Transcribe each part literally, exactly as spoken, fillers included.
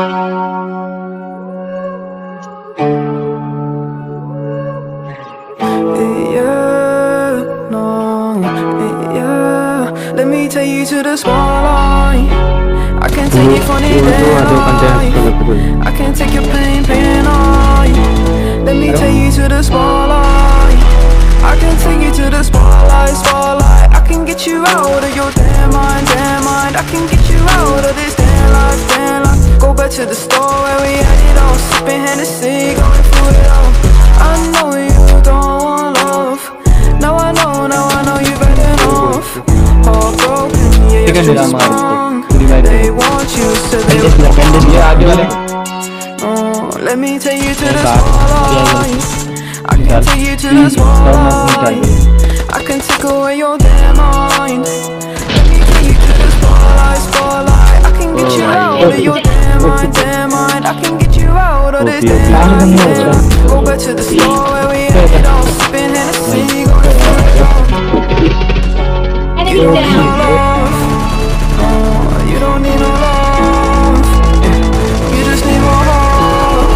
Let me take you to the spotlight. I can take you funny day. I can take your pain, pain on. Let me take you to the spotlight. I can take you to the spotlight, spotlight. I can get you out of your damn mind, damn mind. I can get you out of this damn life, damn life. Go back to the store where we had it all, sipping Hennessy, going through it all. I know you don't want love. Now I know, now I know you've had enough. Heartbroken, yeah, you're too strong. They want you so they will. Oh, let me take you to the spotlight. I can take you to the spotlight. I can take away your damn mind. Let me take you to the spotlight, spotlight. I can get you out of your damn mind, damn mind. I can get you out of this damn mind. Go back to the store where we had it all, sipping Hennessy, going through it all. You don't need no love. Oh, you don't need no love. You just need more love.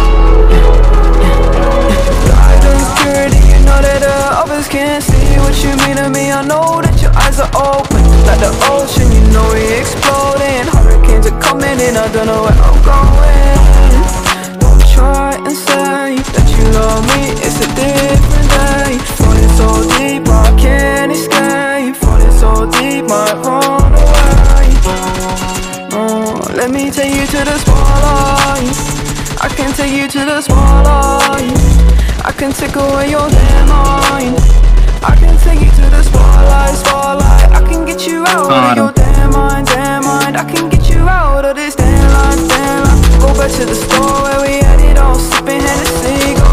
Guidance, purity, you know that the others can't see what you mean to me. I know that your eyes are open, like the ocean, you know we exploding. Hurricanes are coming in, I don't know where I'm going. Don't try and say that you love me, it's a different day. Falling so deep, I can't escape. Falling so deep, might run away. Oh, let me take you to the spotlight. I can take you to the spotlight. I can take away your damn mind. I can take you to the spotlight, spotlight. I can get you out of your damn mind, damn mind. I can get you out of this damn life, damn life. Go back to the store where we had it all, sipping Hennessy.